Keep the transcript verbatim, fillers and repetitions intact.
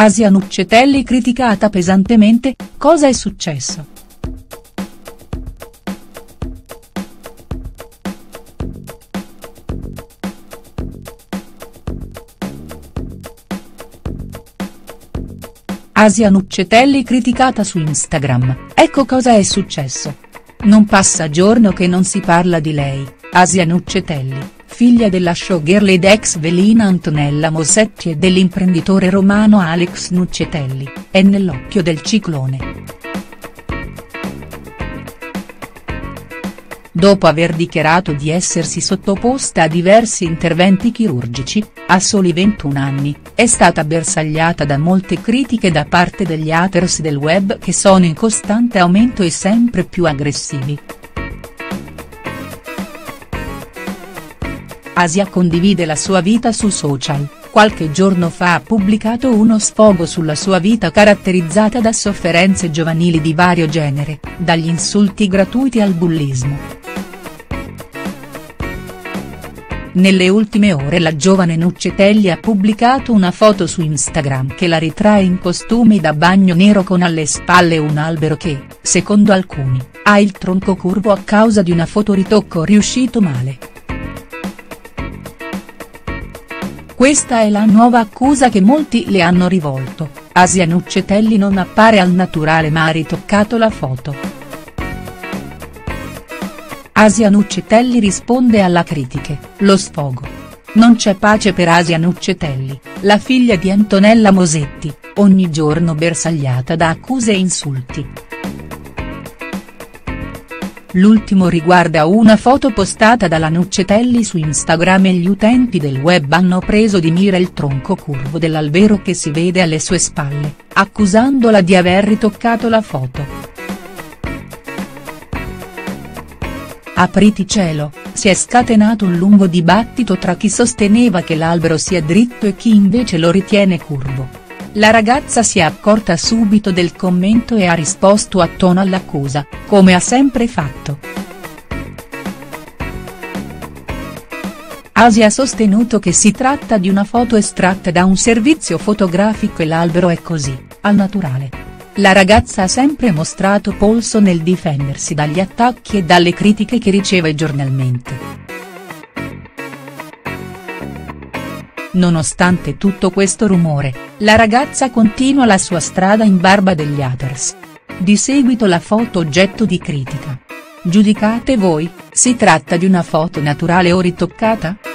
Asia Nuccetelli criticata pesantemente, cosa è successo?. Asia Nuccetelli criticata su Instagram, ecco cosa è successo. Non passa giorno che non si parla di lei, Asia Nuccetelli, figlia della showgirl ed ex velina Antonella Mosetti e dell'imprenditore romano Alex Nuccetelli, è nell'occhio del ciclone. Dopo aver dichiarato di essersi sottoposta a diversi interventi chirurgici, a soli ventuno anni, è stata bersagliata da molte critiche da parte degli haters del web che sono in costante aumento e sempre più aggressivi. Asia condivide la sua vita su social, qualche giorno fa ha pubblicato uno sfogo sulla sua vita caratterizzata da sofferenze giovanili di vario genere, dagli insulti gratuiti al bullismo. Nelle ultime ore la giovane Nuccetelli ha pubblicato una foto su Instagram che la ritrae in costume da bagno nero con alle spalle un albero che, secondo alcuni, ha il tronco curvo a causa di una fotoritocco riuscito male. Questa è la nuova accusa che molti le hanno rivolto, Asia Nuccetelli non appare al naturale ma ha ritoccato la foto. Asia Nuccetelli risponde alla critiche, lo sfogo. Non c'è pace per Asia Nuccetelli, la figlia di Antonella Mosetti, ogni giorno bersagliata da accuse e insulti. L'ultimo riguarda una foto postata dalla Nuccetelli su Instagram e gli utenti del web hanno preso di mira il tronco curvo dell'albero che si vede alle sue spalle, accusandola di aver ritoccato la foto. Apriti cielo, si è scatenato un lungo dibattito tra chi sosteneva che l'albero sia dritto e chi invece lo ritiene curvo. La ragazza si è accorta subito del commento e ha risposto a tono all'accusa, come ha sempre fatto. Asia ha sostenuto che si tratta di una foto estratta da un servizio fotografico e l'albero è così, al naturale. La ragazza ha sempre mostrato polso nel difendersi dagli attacchi e dalle critiche che riceve giornalmente. Nonostante tutto questo rumore, la ragazza continua la sua strada in barba degli haters. Di seguito la foto oggetto di critica. Giudicate voi, si tratta di una foto naturale o ritoccata?.